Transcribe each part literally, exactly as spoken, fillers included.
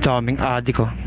daming adik oh.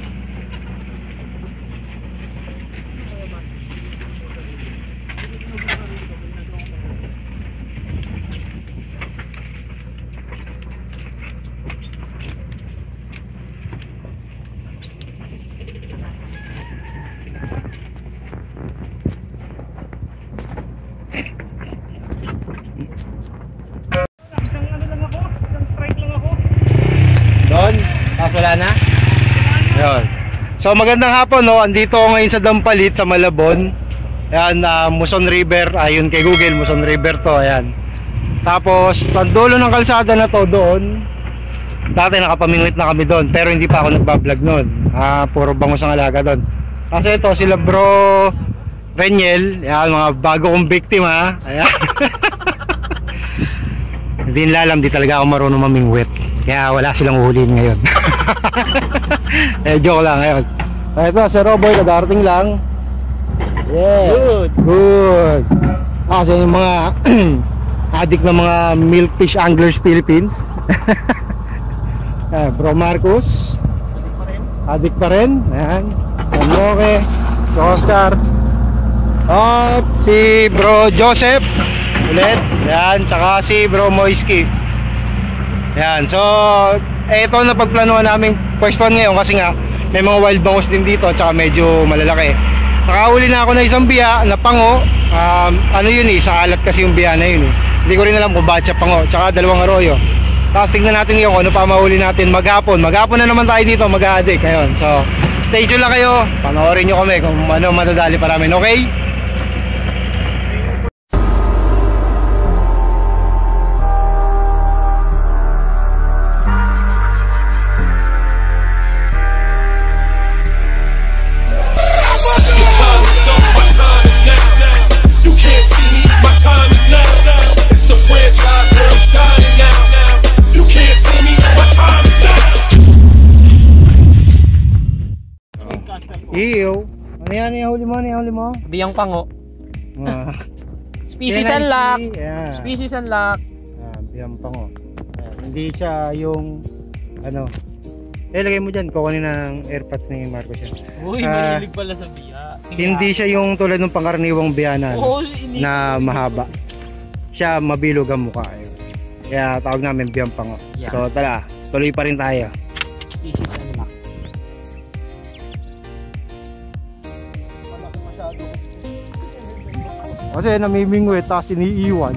Wala na? Ayun. So magandang hapon no, andito ako ngayon sa Dampalit sa Malabon. Ayan, uh, Muson River, ayun kay Google, Muson River to, ayan. Tapos, sa dulo ng kalsada na to doon, dati nakapamingwit na kami doon, pero hindi pa ako nagbablog noon. Ah, puro bangus ang alaga doon. Kasi ito sila bro Reniel, ayan, mga bago kong biktima, ayan. Hindi nila alam, di talaga ako marunong mamingwit. Kaya wala silang uhulihin ngayon. Eh, joke lang ngayon. Ito, si Roboy, kadarating lang. Yeah. Good. Good. Ah, kasi yung mga adik na mga Milkfish Anglers Philippines. Eh, Bro Marcus. Adik pa rin. Ayan. Amoke. Si Oscar. Oh, si Bro Joseph. Ulit. Ayan. Tsaka si Bro Moisky. Yan, so eto na pagplanuhan namin pwestuhan ngayon kasi nga may mga wild bangus din dito at saka medyo malalaki. Nakahuli na ako na isang biya na pango. um, Ano yun eh, sa alat kasi yung biya na yun eh. Hindi ko rin alam kung bakit siya pango. Tsaka dalawang arroyo. Tapos tignan natin yung ano pa mahuli natin maghapon. Maghapon na naman tayo dito, mag-a-addict. Ayun, so stay tuned lang kayo. Panoorin nyo kami kung ano madadali pa namin, okay? Iyo. Ano yan yung huli mo? Ano yung huli mo? Biyang pango. Ah. Species unlock. Yeah. Species unlock. Ah, biyang pango. Ah, hindi siya yung ano. Eh, lagay mo dyan. Kukunin ng airpods ni Marcos yan. Uy, ah, mahilig pala sa biya. Hindi siya yung tulad ng pangkaraniwang biya na, oh, na mahaba. Siya mabilog ang mukha. Kaya tawag namin biyang pango. Yeah. So tara, tuloy pa rin tayo. Species unlock. Kasi namimingwit tapos iniiwan.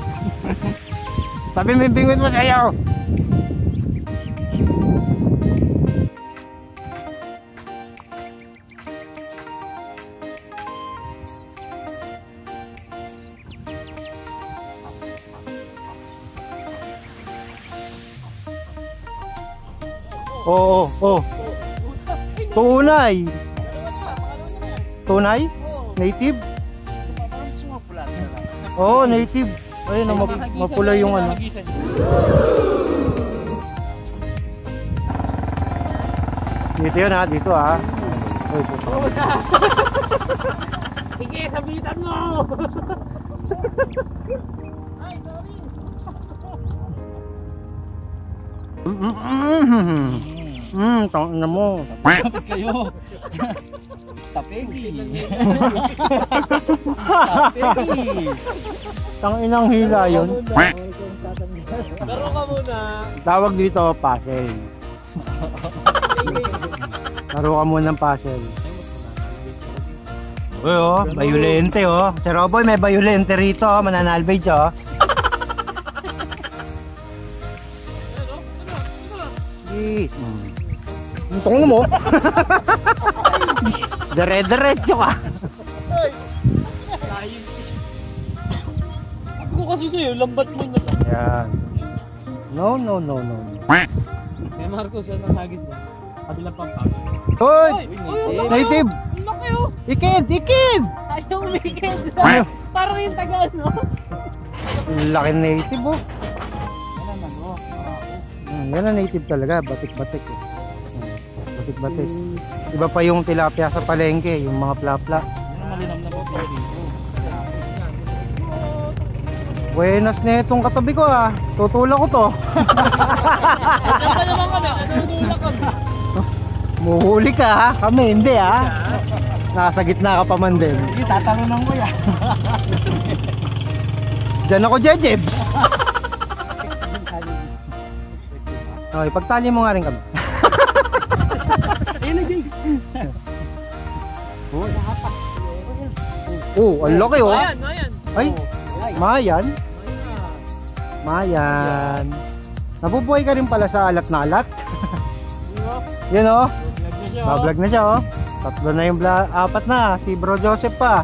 Sabi mimingwit mo sa'yo. Oo, oh, oh. Tunay. Tunay? Native? Oh, native. Ayun, na map mapula yung ano. Dito yun ha, dito ha. Oy, sige, sabitan mo. Ay, sorry. Hmm, tang na mo. Kapit kayo. Stapegi. Stapegi. Tang inang hila yun. Laro ka muna. Tawag dito puzzle. Laro ka muna ng puzzle. Uy oh, bayulente oh. Si Roboy may bayulente rito, mananalbage oh. Ang tong mo. Dire-diretso ka. Ako kasi sa'yo, lambat mo na. Yan. No, no, no, no. Kaya Marcos, ano hagis mo? Kabilang pampang. Hoy! Native! Laki oh! Ikid! Ikid! Ayaw umikid! Parang yung taga ano? Laki native oh. Yan ang ano? Hmm, yan ang native talaga. Batik-batik eh. Batik-batik. Iba pa yung tilapia sa palengke, yung mga plapla. Yan ang malinam na po dito. Buenas na itong katabi ko ah. Tutulak ko to. Diyan pa naman kami, natutulak kami. Muhuli ka ha, kami hindi ha. Nasa gitna ka pa man din. Hindi, tatalunan ko yan. Diyan ako, Jejebs. Okay, pagtali mo nga rin kami. Ayun na, Jay. Oh, ang laki oh. Ayan, ayan. Ay, mayan. Mayan. Nabubuhay ka rin pala sa alat na alat. Yun oh. Bablog na siya oh. Tatlo na yung bla apat na. Si Bro Joseph pa.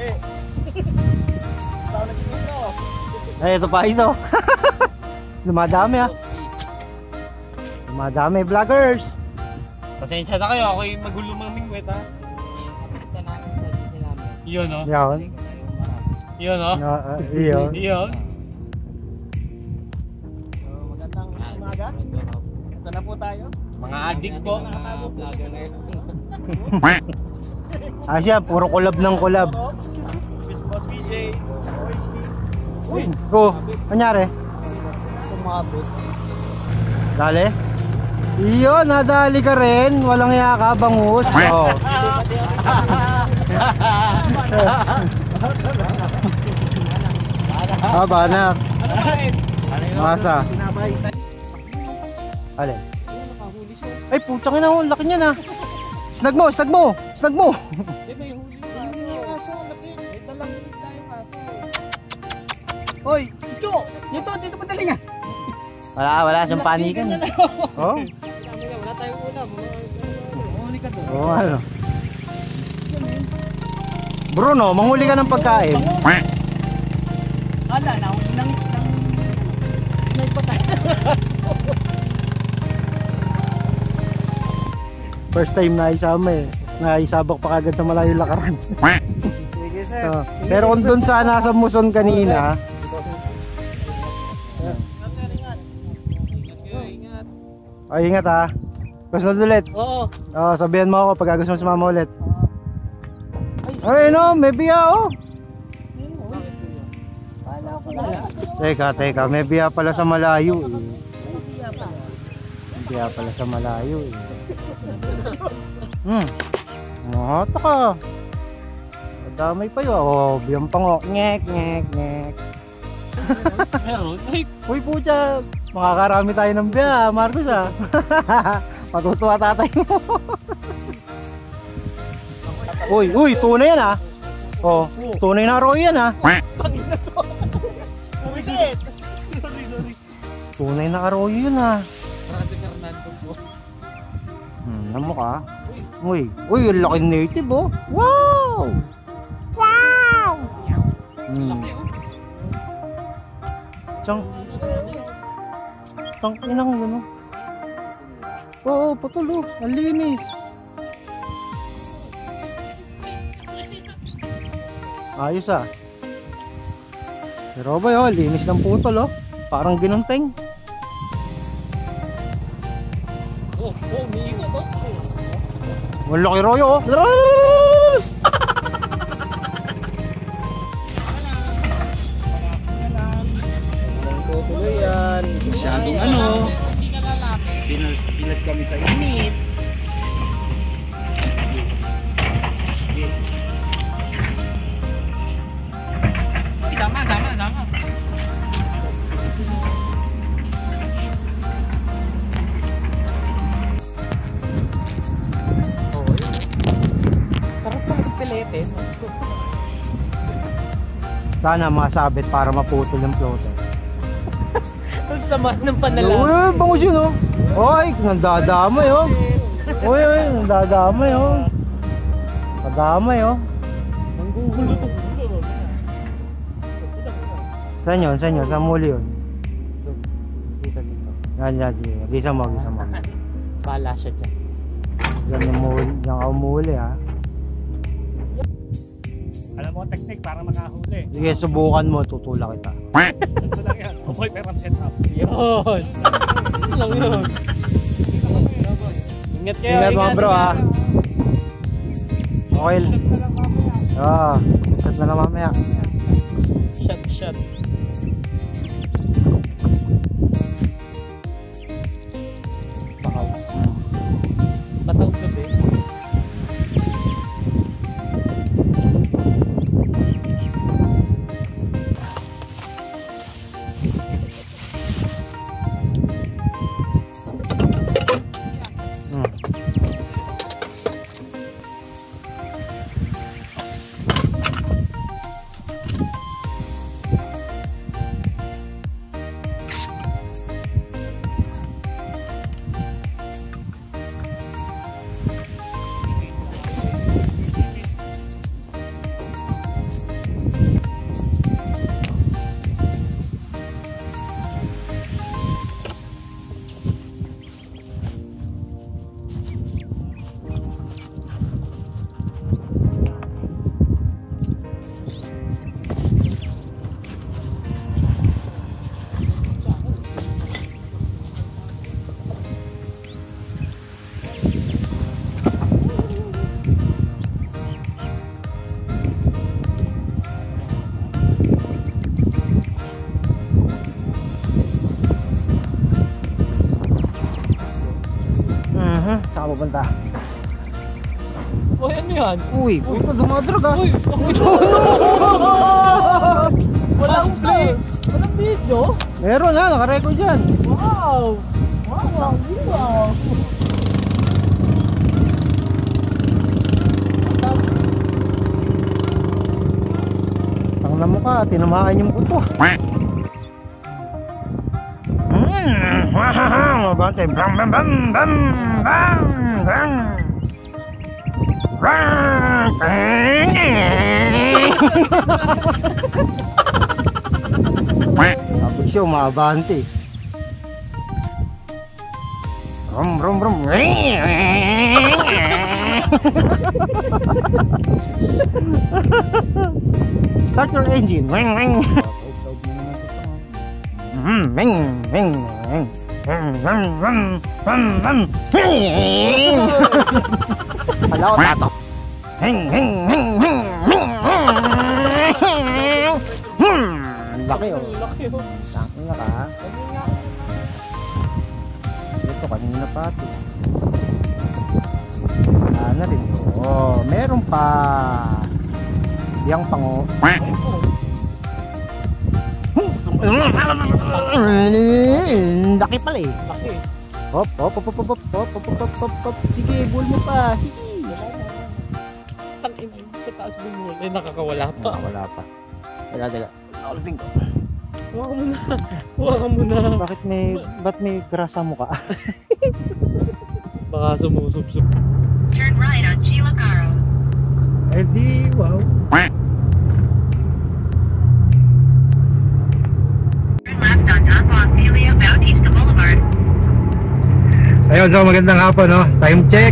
Ay, ito pa iso. Lumadami ah. Lumadami vloggers. Pasensya na kayo, ako yung magulo mamingwet ha. Basta namin sa G C namin. Yun o. Yan. Yun o. Na, uh, iyon. Yun. Magandang umaga. Ito na po tayo. Mga addict po. Ah siya, puro collab ng collab. Boss B J. Uy, oh, anyari? Sumabot. Dali. Iyo, nadali ka rin. Walang iya ka, bangus. Oh. Ah, banak. Masa. Alin? Ay, putang ina, ang laki niya na. Snag mo, snag mo, snag mo. Di ba yung huli yung aso? May talang isda yung aso. Hoy, ito! Dito, dito pa dali nga. Wala, wala siyang panikan. Oh. Wala tayong ulam. Huli ka to. Oh, ano? Bruno, manghuli ka ng pagkain. Ala, nahuli ng ng nagpatay. First time na isama eh. Naisabak pa kagad sa malayo lakaran. Sige, sir. Oh. Pero kung doon sana sa Muson kanina, ay ingat ha. Gusto ulit. Oo. Oh, sabihan mo ako pag gusto mo sumama ulit. Ay no, may biya oh. Teka, teka, may biya pala sa malayo eh. May biya pala sa malayo eh. Hmm. Nata ka. Madamay pa yun. Oh, biyang pango. Ngek, ngek, ngek. Meron? Ay, Uy pucha, makakarami tayo ng biya, Marcos ah. Matutuwa tatay mo. Uy, uy, tunay yan ah. Oh, tunay na roy yan ah. Tunay na arroyo yun ah. para si Fernando po. Hmm, namo ka. Uy, uy, yung laki native oh. Wow! Wow! Hmm. Laki oh. Tsang. Tsang inang yun oh. Oo, patulo. Ang linis. Ayos ah. Pero ba yun, linis ng putol oh. Parang ginunteng. Oh, oh, umiikot oh. Ang laki royo oh. Tutuloy yan. Masyadong ano. Pinag kami sa init. Sama, sama, sama. Sarap pa magpilete. Sana masabit para maputol yung floater. Ang sama ng panalangin. Uy, bangus yun oh. Uy, nandadamay oh. Uy, uy, nandadamay oh. Nadamay oh. Nanggugulo to. Saan yun? Saan yun? Saan muli yun? Dito, dito. Yan, yan, sige. Gisa mo, gisa mo. Bala siya dyan. Yan yung muli, yan ka umuli ha. Alam mo ang technique para makahuli. Sige, subukan mo, tutulak kita. Ito lang yan. Avoid pero set up. Yun. Yun lang yun. Ingat kayo. Ingat mga bro ha. Okay. Ah, shot na lang mamaya. Shot, shot. Bakaw. Bataw ka Mhm, saan ka pupunta? Uy, ano yan? Uy, puto dumadrag ah. Uy, walang place. Walang video. Meron ha, nakarecord yan. Wow. Wow, wow, wow. Tangna mo ka, tinamaan yung puto. Hmm, mabante. Bam, bam, bam, bam, bam, bam. Tapos siya umabante. Rum rum rum. Start your engine. Weng weng. Hmm, weng weng weng. Weng weng weng weng weng. Hala ko tato. Heng heng heng heng heng. Hmm, laki oh. Laki oh. Tangin na ka. Ito kanina pa ito. Wala na rin. Oh, meron pa. Yang pango. Laki pala eh. Laki. Hop, hop, hop, hop, hop, hop, hop, hop, hop, hop, hop. Sige, bull mo pa. Sige. Tangin sa taas bumul. Eh, nakakawala pa. Ah, wala pa. Teka, teka. Ulitin ko. Huwag ka muna. Huwag ka muna. Bakit may, ba't may grasa mo ka? Baka sumusubsub. Turn right on Gila Caros. Eh di, wow. Turn left on Don Basilia Bautista Boulevard. Ayun, so magandang hapon, no? Time check.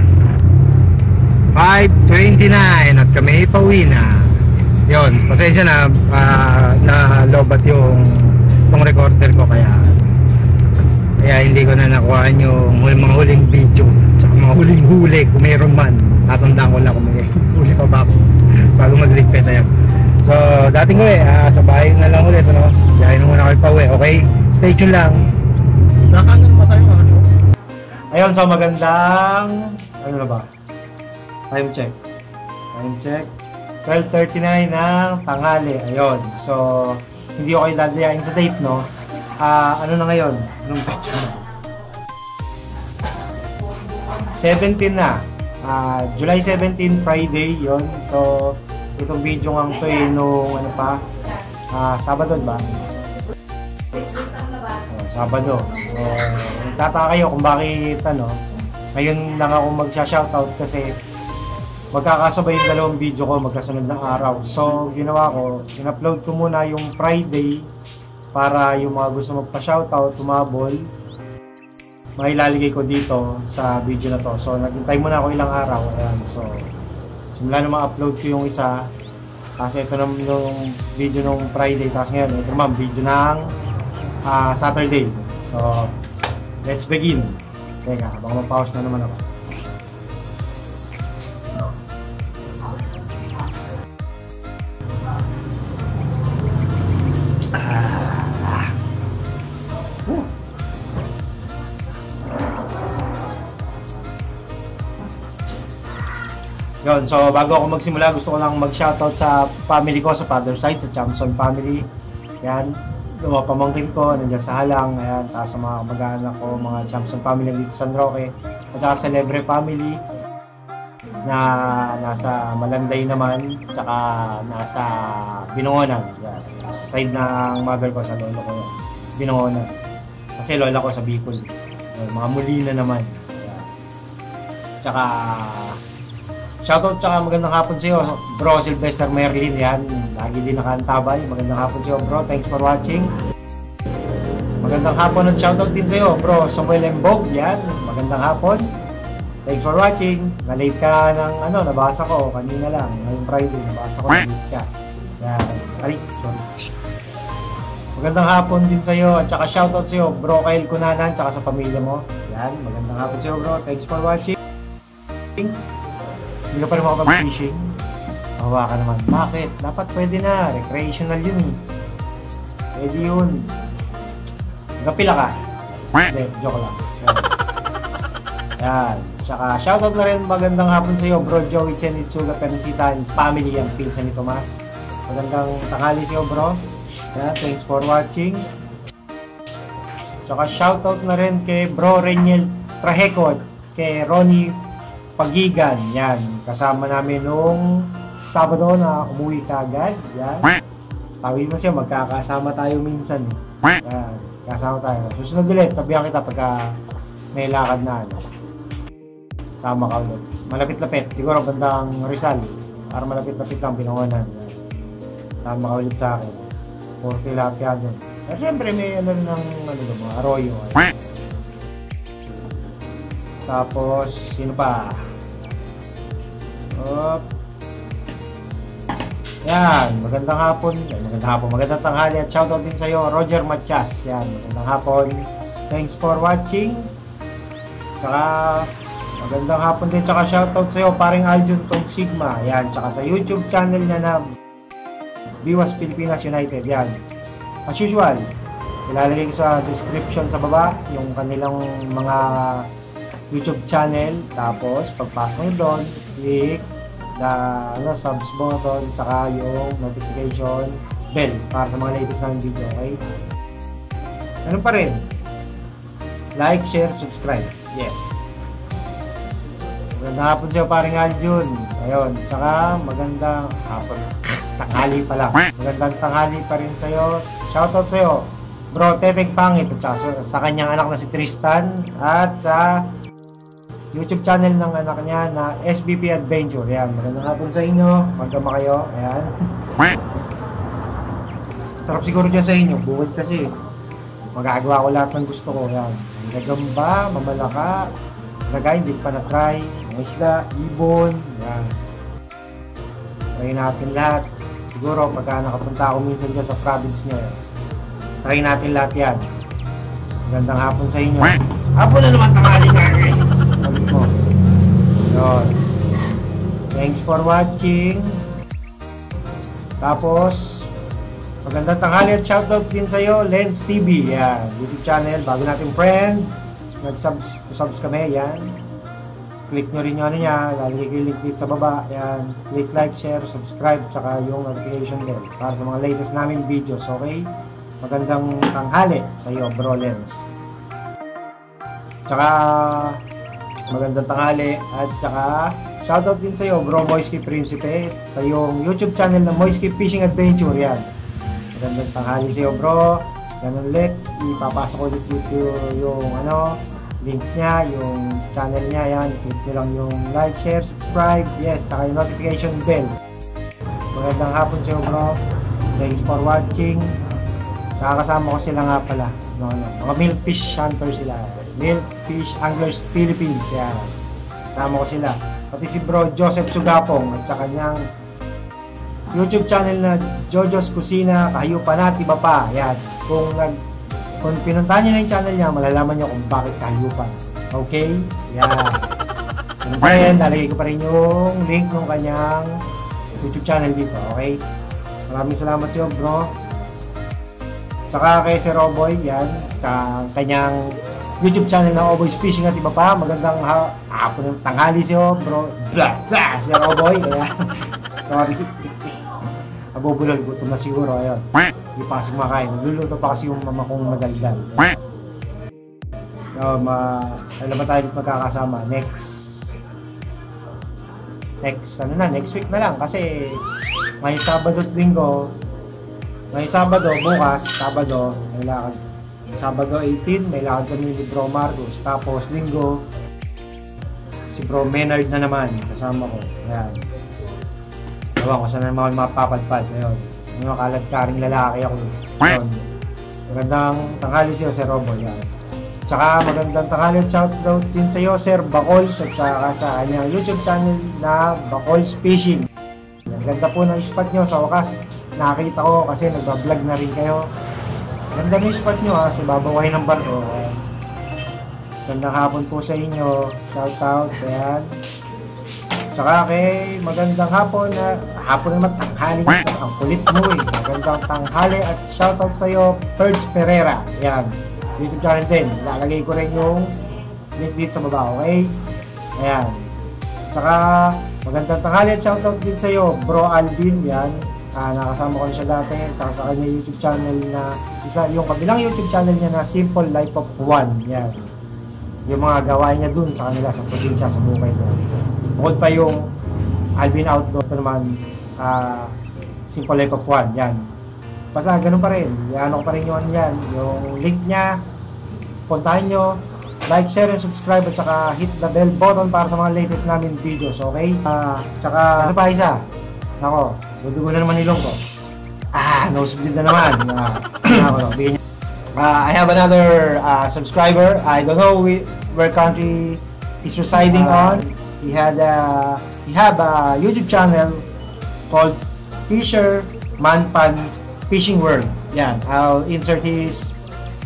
five twenty-nine at kami pauwi na. Yun, pasensya na, uh, na-lobat yung itong recorder ko kaya kaya hindi ko na nakuhaan yung hul- mga huling video tsaka mga huling huli kung mayroon man. Natandaan ko lang kung may huli pa ba ako bago mag-repeat tayo. So, dating uwi, uh, sa bahay na lang ulit, ano? Kaya na muna kayo pauwi, okay? Stay tuned lang. Nakanan pa tayo, ano? Ayun, so magandang, ano na ba? Time check. Time check. twelve thirty-nine ng tanghali. Ayun. So, hindi ko kayo dadayain sa date, no? Ah, ano na ngayon? Anong petsa na? seventeen na. Ah, July seventeen, Friday, yon. So, itong video nga to eh, nung ano pa? Ah, Sabado ba? Oh, Sabado. So, nagtataka kayo kung bakit, ano, ngayon lang ako magsha-shoutout kasi magkakasabay yung dalawang video ko magkasunod ng araw. So, ginawa ko, in-upload ko muna yung Friday para yung mga gusto magpa-shoutout, tumabol, mailalagay ko dito sa video na to. So, naghintay muna ako ilang araw. Ayan. So, simula na ma-upload ko yung isa. Kasi ito na yung video nung Friday. Tapos ngayon, ito naman, video ng uh, Saturday. So, let's begin. Teka, baka mag-pause na naman ako. Yun, so bago ako magsimula, gusto ko lang mag-shoutout sa family ko, sa father side, sa Chamson family. Yan, yung mga pamangkin ko, nandiyan sa Halang, ayan, sa mga mag-anak ko, mga Chamson family dito sa San Roque, at saka sa Lebre family, na nasa Malanday naman, saka nasa Binungonan. Yan, side ng mother ko, sa lolo ko yan, Binungonan. Kasi lola ko sa Bicol. Yan, mga Molina naman. Yan. Tsaka shoutout tsaka magandang hapon sa iyo, bro Sylvester Merlin, yan. Lagi din nakaantabay. Magandang hapon sa iyo, bro. Thanks for watching. Magandang hapon at shoutout din sa iyo, bro Samuel Embog, yan. Magandang hapon. Thanks for watching. Na-late ka ng ano, nabasa ko kanina lang. Ngayong Friday, nabasa ko na-late ka. Yan. Ay, sorry. Magandang hapon din sa iyo at saka shoutout sa iyo, bro Kyle Kunanan, tsaka sa pamilya mo. Yan. Magandang hapon sa iyo, bro. Thanks for watching. Hindi ka pa rin makapag-fishing. Mahawa ka naman. Bakit? Dapat pwede na. Recreational yun eh. Pwede yun. Nagapila ka? Hindi, joke lang. Yan. Tsaka shoutout na rin, magandang hapon sa iyo, bro Joey Chen Itsuga Pensitan, family ang pinsan ni Tomas. Magandang tanghali sa iyo, bro. Yan, thanks for watching. Tsaka shoutout na rin kay bro Reniel Traheco, kay Ronnie Pagigan. Yan, kasama namin nung Sabado na umuwi ka agad. Yan. Sabi mo siya, magkakasama tayo minsan. Yan, kasama tayo. Susunod ulit, sabihan kita pagka may lakad na ano. Sama ka ulit. Malapit-lapit. Siguro bandang Rizal. Para malapit-lapit lang pinangunan. Sama ka ulit sa akin. Forte lahat yan dun. At syempre may ano rin ng ano, mga arroyo. Ay. Tapos, sino pa? Op. Yan. Magandang hapon. Yan, magandang hapon. Magandang tanghali. At shoutout din sa'yo, Roger Matias. Yan. Magandang hapon. Thanks for watching. Tsaka magandang hapon din, tsaka shoutout sa'yo paring Aljun Tong Sigma, yan, tsaka sa YouTube channel niya na Biwas Pilipinas United, yan. As usual, ilalagay ko sa description sa baba yung kanilang mga YouTube channel, tapos pagpasok mo doon, click na ano, subs button, tsaka yung notification bell para sa mga latest namin video, okay? Ano pa rin? Like, share, subscribe. Yes. Magandang hapon sa'yo, paring Aljun. Ayun. Tsaka, magandang hapon. Tanghali pa lang. Magandang tanghali pa rin sa'yo. Shoutout sa'yo, bro Teteng Pangit. At saka sa, sa kanyang anak na si Tristan. At sa YouTube channel ng anak niya na S B P Adventure. Ayan. Magandang hapon sa inyo. Magkama kayo. Ayan. Sarap siguro dyan sa inyo. Bukod kasi. Magagawa ko lahat ng gusto ko. Ayan. Gagamba, mamalaka, lagay, hindi pa na-try, mga isda, ibon, yan. Try natin lahat. Siguro, pagka nakapunta ako minsan dyan sa province nyo, try natin lahat yan. Magandang hapon sa inyo. Hapon na naman tanghali nga ngayon. Sabi ko. Yun. Thanks for watching. Tapos, magandang tanghali at shoutout din sa'yo, Lens T V, yan, YouTube channel, bago nating friend, nag-subs subs kami, yan. Click nyo rin yung ano niya, lalagay ko yung link dito sa baba, yan. Click like, share, subscribe, tsaka yung notification bell para sa mga latest namin videos, okay? Magandang tanghali sa'yo, bro Lens. Tsaka, magandang tanghali at tsaka, shoutout din sa'yo, bro Moisky Principe, sa yung YouTube channel na Moisky Fishing Adventure, yan. Magandang tanghali sa'yo, bro. Ganun ulit, ipapasok ko ulit dito yung ano, link niya, yung channel niya, yan. Click nyo lang yung like, share, subscribe, yes, tsaka yung notification bell. Magandang hapon sa'yo, bro. Thanks for watching. Tsaka kasama ko sila nga pala. No, no, mga Milkfish Hunters sila. Milkfish Anglers Philippines, yan. Kasama ko sila. Pati si bro Joseph Sugapong at saka niyang YouTube channel na Jojo's Kusina, Kahayupan at iba pa. Yan. Kung nag kung pinuntahan niyo na yung channel niya, malalaman niyo kung bakit kahayupan. Okay? Yan. And then, lalagay ko pa rin yung link ng kanyang YouTube channel dito. Okay? Maraming salamat sa iyo, bro. Tsaka kay Sir Roboy, yan. Tsaka kanyang YouTube channel na Oboy's Fishing at iba pa. Magandang ha hapon ng tanghali sa iyo, bro. Blah! Sir Roboy. Ayan. Sorry. Abubulol, gutom na siguro, ayun. Hindi pa kasi kumakain. Nagluluto pa kasi yung mama kong madaldal. So, ma... Alam ba tayo magkakasama? Next... Next, ano na, next week na lang. Kasi, may Sabado at Linggo. May Sabado, bukas, Sabado, may lakad. Sabado eighteen, may lakad kami ni Bro Marcos. Tapos, Linggo, si Bro Menard na naman, kasama ko. Ayan. Ewan ko saan naman mapapadpad. Ayun. Yung makaladkaring lalaki ako. Ayun. Magandang tanghali sa'yo, Sir Robo. Yan. Tsaka magandang tanghali at shoutout din sa'yo, Sir Bacols. At saka sa kanyang YouTube channel na Bacols Fishing. Ang ganda po ng spot nyo. Sa wakas, nakakita ko kasi nagbablog na rin kayo. Ganda ng spot nyo ha. Sa babaway ng barko. Magandang hapon po sa inyo. Shoutout. Ayan. Tsaka kay magandang hapon na hapon naman tanghali nito. Ang kulit mo eh. Magandang tanghali at shoutout sa'yo, Ferds Pereira. Yan. YouTube channel din. Lalagay ko rin yung link dito sa baba, okay? Ayan. Saka, magandang tanghali at shoutout din sa'yo, Bro Alvin, yan. Ah, nakasama ko na siya dati, saka sa kanya YouTube channel na, isa, yung kabilang YouTube channel niya na Simple Life of One, yan. Yung mga gawain niya dun sa kanila, sa probinsya, sa buhay niya. Bukod pa yung Alvin Outdoor, ito naman, ah, Simple Life of One, yan. Basta ganun pa rin, yan ko pa rin yung ano yan, yung link niya, puntahan nyo, like, share, and subscribe, at saka hit the bell button para sa mga latest namin videos, okay? Ah, tsaka, ano pa isa? Nako, dudugo na naman ilong ko. Ah, no-subdid na naman. Ah, ako, no, bigyan niya. Ah, I have another uh, subscriber. I don't know we, where country he's residing on. He had a, he have a YouTube channel called Fisher Manpan Fishing World. Yan, I'll insert his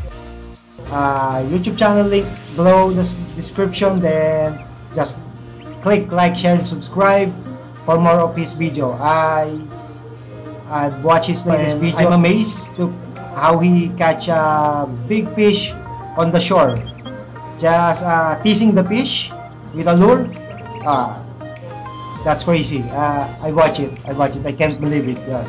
uh, YouTube channel link below the description. Then just click like, share, and subscribe for more of his video. I I've watched his latest video. I'm amazed to how he catch a big fish on the shore. Just uh, teasing the fish with a lure. Ah, that's crazy. Uh, I watch it. I watch it. I can't believe it. Yeah.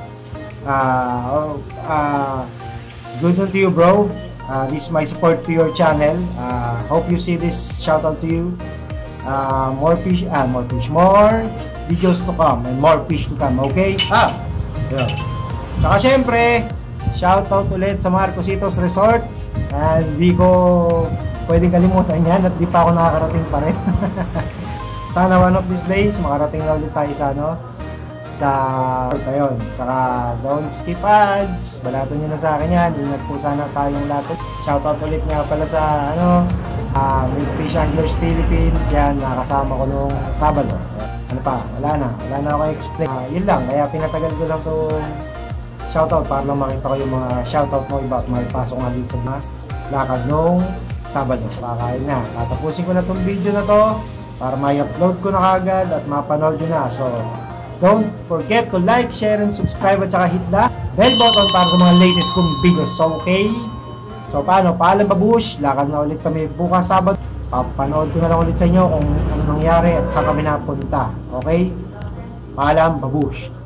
Uh, oh, uh, good on to you, bro. Uh, this is my support to your channel. Uh, hope you see this. Shout out to you. Uh, more fish, ah, more fish, more videos to come, and more fish to come, okay? Ah, yeah. Saka syempre, shout out ulit sa Marcositos Resort. And di ko pwedeng kalimutan yan at di pa ako nakakarating pa rin. Sana one of these days, makarating na ulit tayo sa ano, sa tayon. Saka don't skip ads, balato nyo na sa akin yan, ingat po sana tayong lahat. Shout out ulit nga pala sa ano, Uh, with Fish Anglers Philippines, yan, nakasama ko nung Sabado. Ano pa, wala na, wala na ako explain. Uh, yun lang, kaya pinatagal ko lang itong shoutout para lang makita ko yung mga shoutout mo iba at may pasok nga dito sa mga lakad nung Sabado. Pakain na, tatapusin ko na itong video na to para may upload ko na kagad at mapanood nyo na. So, don't forget to like, share, and subscribe at saka hit the bell button para sa mga latest kong videos. So, okay? So paano? Paalam babush, lakad na ulit kami bukas Sabado. Papanood ko na lang ulit sa inyo kung ano nangyari at saan kami napunta. Okay? Paalam babush.